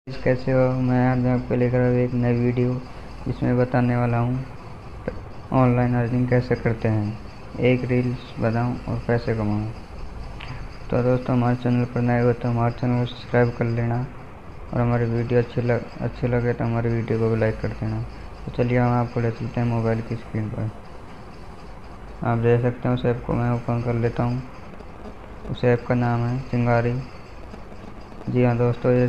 कैसे हो। मैं आज आपको लेकर आया एक नई वीडियो जिसमें बताने वाला हूँ ऑनलाइन अर्निंग कैसे करते हैं, एक रील्स बनाऊँ और पैसे कमाऊँ। तो दोस्तों, हमारे चैनल पर नए हो तो हमारे चैनल को सब्सक्राइब कर लेना और हमारी वीडियो अच्छी लगे तो हमारी वीडियो को भी लाइक कर देना। तो चलिए हम आपको ले चलते हैं मोबाइल की स्क्रीन पर। आप देख सकते हैं उस ऐप को मैं ओपन कर लेता हूँ। उस ऐप का नाम है चिंगारी। जी हाँ दोस्तों, ये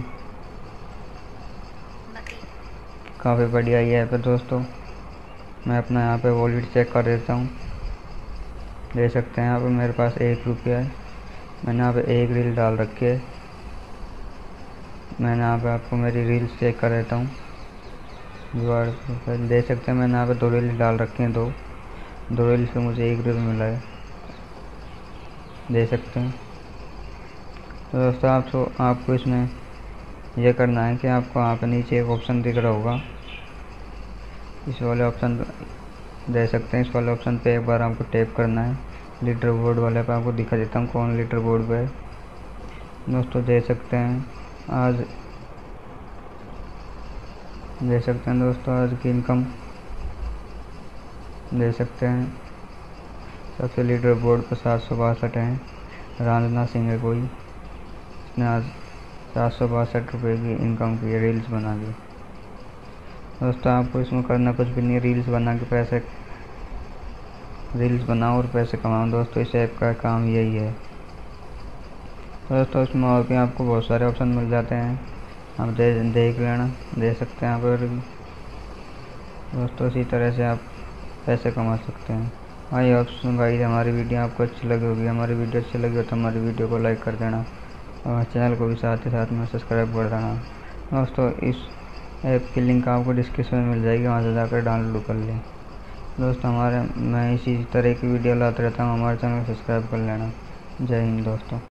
काफ़ी बढ़िया ये ऐप है दोस्तों। मैं अपना यहाँ पे वॉलेट चेक कर देता हूँ। देख सकते हैं यहाँ पे मेरे पास 1 रुपया है। मैंने यहाँ पे एक रील डाल रखी है। मैंने यहाँ पे आपको मेरी रील्स चेक कर देता हूँ। देख सकते हैं मैंने यहाँ पे 2 रील डाल रखी हैं। दो रील से मुझे 1 रुपया मिला है, देख सकते हैं। तो दोस्तों आपको इसमें यह करना है कि आपको यहाँ पे नीचे एक ऑप्शन दिख रहा होगा, इस वाले ऑप्शन देख सकते हैं। इस वाले ऑप्शन पे एक बार आपको टैप करना है। लीडर बोर्ड वाले पे आपको दिखा देता हूँ कौन लीडर बोर्ड पे है। दोस्तों देख सकते हैं आज की इनकम देख सकते हैं। सबसे लीडर बोर्ड पर 762 है। रांझना सिंह है कोई, इसने आज 762 रुपये की इनकम की रील्स बना दी। दोस्तों आपको इसमें करना कुछ भी नहीं, रील्स बनाओ और पैसे कमाओ। दोस्तों इस ऐप का काम यही है। दोस्तों इसमें और भी आपको बहुत सारे ऑप्शन मिल जाते हैं, आप देख लेना, दे सकते हैं यहाँ पर। दोस्तों इसी तरह से आप पैसे कमा सकते हैं। आई होप गाइस हमारी वीडियो आपको अच्छी लगी होगी। हमारी वीडियो अच्छी लगी हो तो हमारी वीडियो को लाइक कर देना और चैनल को भी साथ ही साथ में सब्सक्राइब कर देना। दोस्तों इस ऐप की लिंक आपको डिस्क्रिप्शन में मिल जाएगी, वहाँ से जाकर डाउनलोड कर लें। दोस्तों मैं इसी तरह की वीडियो लाता रहता हूँ, हमारे चैनल को सब्सक्राइब कर लेना। जय हिंद दोस्तों।